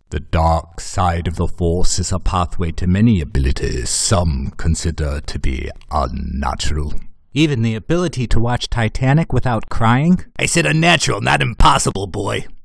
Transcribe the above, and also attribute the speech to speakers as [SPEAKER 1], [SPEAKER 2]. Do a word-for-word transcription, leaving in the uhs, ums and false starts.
[SPEAKER 1] The dark side of the Force is a pathway to many abilities some consider to be unnatural. Even the ability to watch Titanic without crying? I said unnatural, not impossible, boy.